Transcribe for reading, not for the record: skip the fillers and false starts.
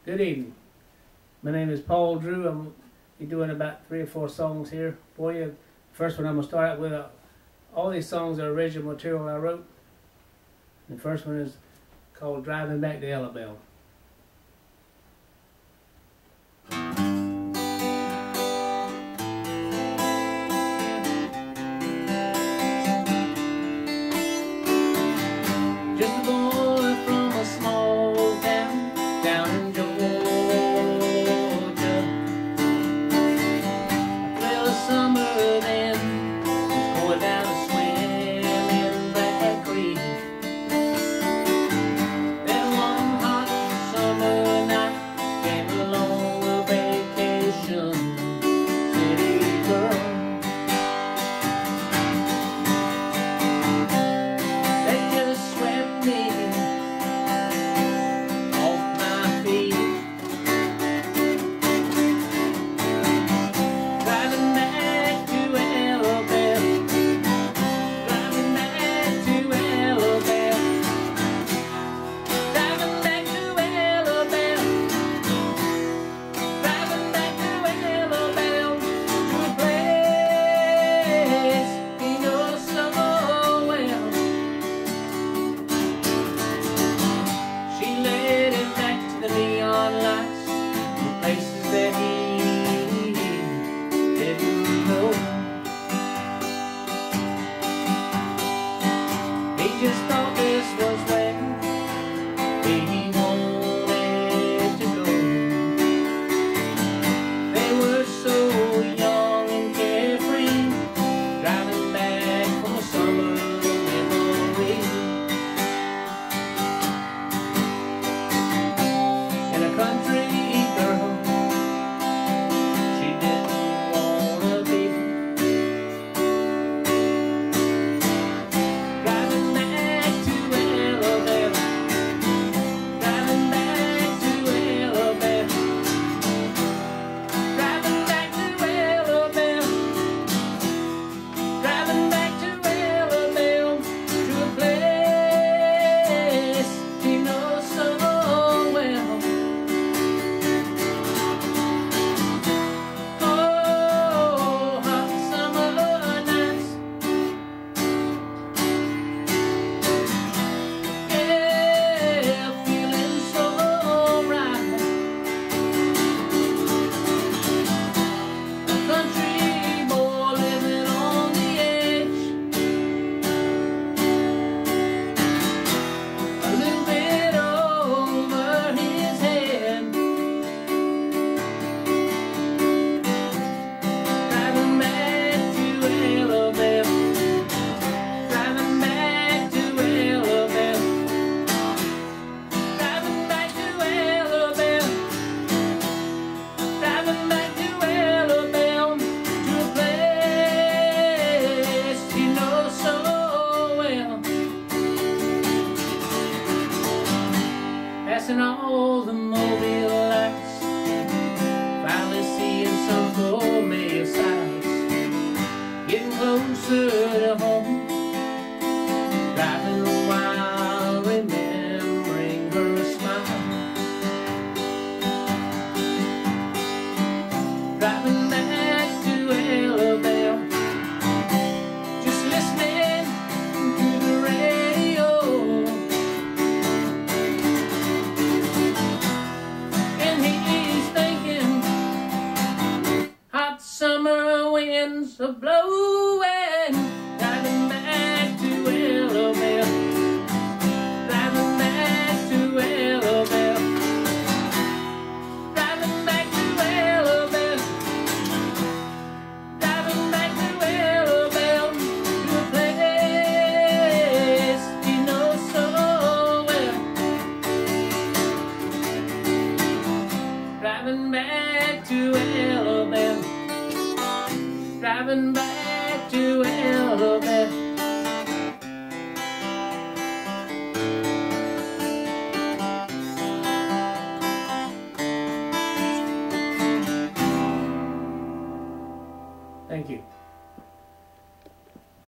Good evening. My name is Paul Drew. I'm be doing about 3 or 4 songs here for you. First one I'm going to start out with, all these songs are original material I wrote. The first one is called Driving Back to Alabama. Just a boy from a small town down in Georgia. Well, the summer then was going down to swim in Black Creek. Then one hot summer night came along a vacation city girl. They just swept me off my feet. Driving back to Alabama, driving back to Alabama, driving back to Alabama, driving back to Alabama, to a place he knows so well. She led him back to the neon lights, the places that he didn't know. He just thought this was where he wanted to go. They were so young and carefree, driving back from a summer memory. And a country girl she didn't wanna be. Driving back to Alabama, driving back to Alabama, driving back to Alabama, driving back to Alabama, to a place he knows so well. Oh, hot summer nights, yeah, feeling so right. A country boy living on the edge, a little bit over his head. Driving back to Alabama, driving back to Alabama, driving back to Alabama, driving back to Alabama, to a place he knows so well. Passing all the Mobile lights, finally seeing some familiar sights, getting closer to home, driving while remembering her smile. Driving back to Alabama, just listening to the radio, and he's thinking hot summer winds a blow.